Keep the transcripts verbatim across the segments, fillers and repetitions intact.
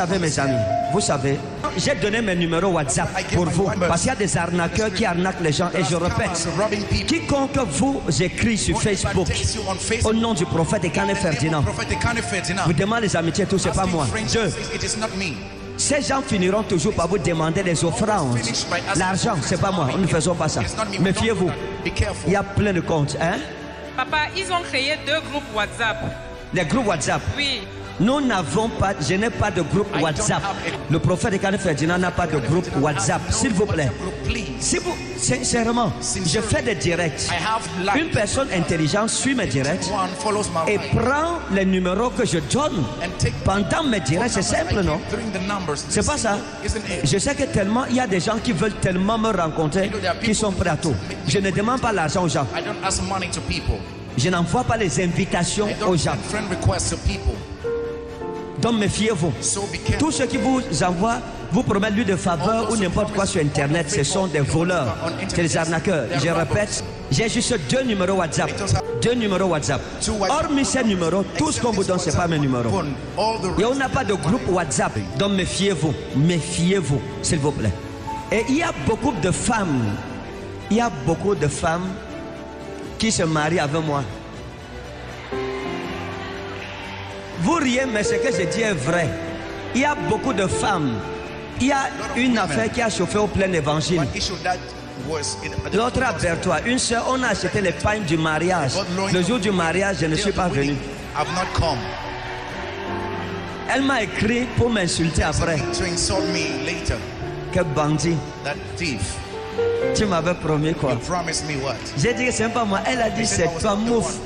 savez mes amis, vous savez, j'ai donné mes numéros WhatsApp pour vous parce qu'il y a des arnaqueurs qui arnaquent les gens et je répète, quiconque vous écrit sur Facebook au nom du prophète Ekane Ferdinand vous demande les amitiés, tout c'est pas moi. Deux, ces gens finiront toujours par vous demander des offrandes. L'argent, c'est pas moi, nous ne faisons pas ça. Méfiez-vous, il y a plein de comptes, hein? Papa, ils ont créé deux groupes WhatsApp. Les groupes WhatsApp? Oui. Nous n'avons pas, je n'ai pas de groupe WhatsApp. Le prophète Ekane Ferdinand n'a pas de groupe WhatsApp. S'il vous plaît. Si vous, sincèrement, je fais des directs. Une personne intelligente suit mes directs et prend les numéros que je donne pendant mes directs. C'est simple, non? C'est pas ça. Je sais que tellement, il y a des gens qui veulent tellement me rencontrer qui sont prêts à tout. Je ne demande pas l'argent aux gens. Je n'envoie pas les invitations aux gens. Donc méfiez-vous. Tous ceux qui vous envoient, vous promettent lui de faveur ou n'importe quoi sur internet, ce sont des voleurs, c'est des arnaqueurs. Je répète, j'ai juste deux numéros WhatsApp. Deux numéros WhatsApp. Hormis ces numéros, tout ce qu'on vous donne, ce n'est pas mes numéros. Et on n'a pas de groupe WhatsApp. Donc méfiez-vous, méfiez-vous, s'il vous plaît. Et il y a beaucoup de femmes, il y a beaucoup de femmes qui se marient avec moi. Vous riez, mais ce que je dis est vrai. Il y a beaucoup de femmes. Il y a une affaire qui a chauffé au plein évangile. L'autre aperçoit. Une soeur, on a acheté les pagnes du mariage. Le jour du mariage, je ne suis pas venu. Elle m'a écrit pour m'insulter après. Quel bandit. Tu m'avais promis quoi? J'ai dit que c'est pas moi. Elle a dit c'est toi, mouf.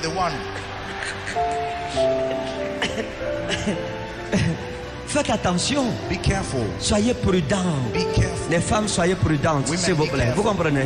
Faites attention. Soyez prudents. Les femmes, soyez prudentes, s'il vous plaît. Vous comprenez?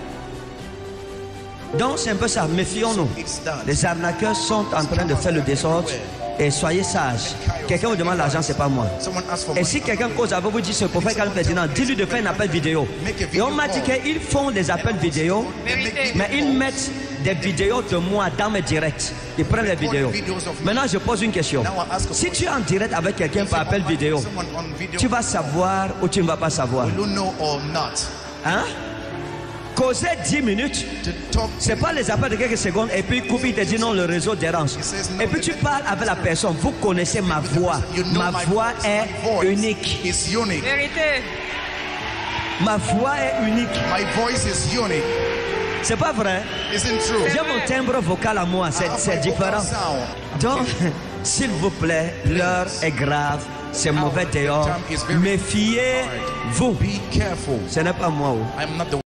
Donc c'est un peu ça. Méfions-nous. Les arnaqueurs sont en train de faire le désordre. Et soyez sages. Quelqu'un vous demande l'argent, c'est pas moi. Et si quelqu'un cause avec vous, dit ce prophète Ekane Ferdinand, dis-lui de faire un appel vidéo. Et on m'a dit qu'ils font des appels vidéo, mais ils mettent des vidéos de moi dans mes directs. Ils prennent les vidéos. Maintenant, je pose une question. Si tu es en direct avec quelqu'un par appel vidéo, tu vas savoir ou tu ne vas pas savoir? Hein? Causer dix minutes, c'est pas les appels de quelques secondes et puis coupe, il te dit non, le réseau dérange. Et puis tu parles avec la personne, vous connaissez ma voix. Ma voix est unique. Vérité. Ma voix est unique. C'est pas vrai? J'ai mon timbre vocal à moi, c'est différent. Donc, s'il vous plaît, l'heure est grave. C'est mauvais dehors. Méfiez-vous. Ce n'est pas moi.